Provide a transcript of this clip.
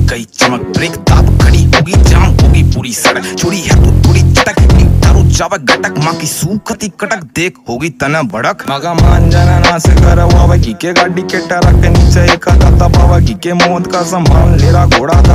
गई चमक, ब्रेक दाब खड़ी होगी, जाम होगी पूरी सड़क। छोड़ी है तो थोड़ी चटक, तारो जावा गटक, माँ की सूखती कटक, देख होगी तना भड़क। मगा मान जाना ना से करवावा, की के गाड़ी के टरक के नीचे एक दाता पावा, की के मौत का संभाल लेरा घोड़ा।